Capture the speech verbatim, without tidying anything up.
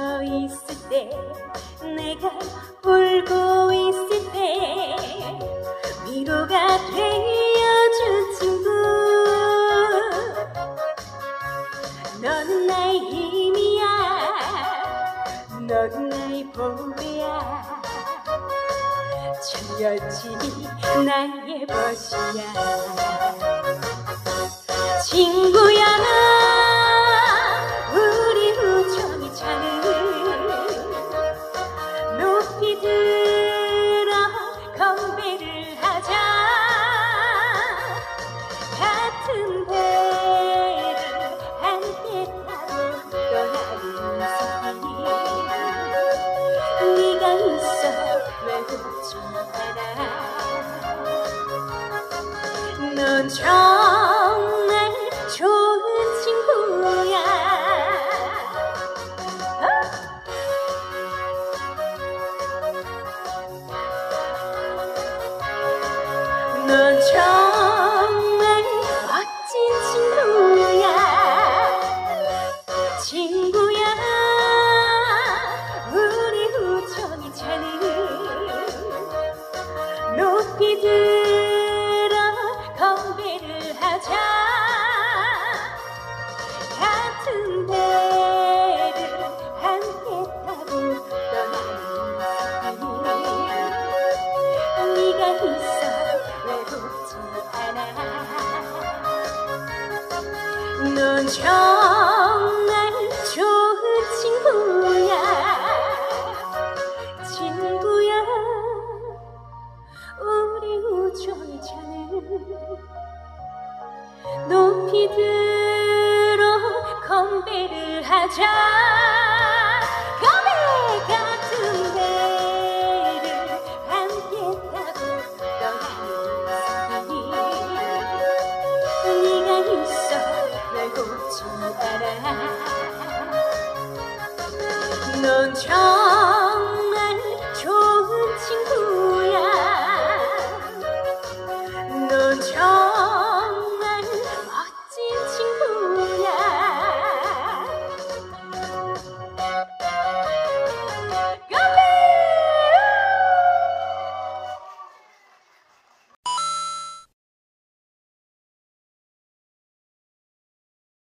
멈춰 있을 때, 내가 울고 있을 때 위로가 되어준 친구. 너는 나의 힘이야, 너는 나의 보배야. 천년지기 나의 벗이야. 친구야, 우리 우정이 차는 높이 들어 건배를 하자. 같은 배를 함께 타고 떠나는 새끼. 네가 있어 외롭지 않아. 넌 정말 좋은 친구야. 넌 정말 멋진 친구야. 친구야, 우리 우정이 차는 높이 들어 건배를 하자. 같은 배를 함께 타고 떠나는 새끼. 네가 있어 외롭지 않아. 넌 정말 좋은 친구야. 친구야, 우리 우정이 차는 높이 들어 건배를 하자. 건배! 같은 배를 함께 타고 떠나는 새끼. 네가 있어 외롭지 않아. 넌 저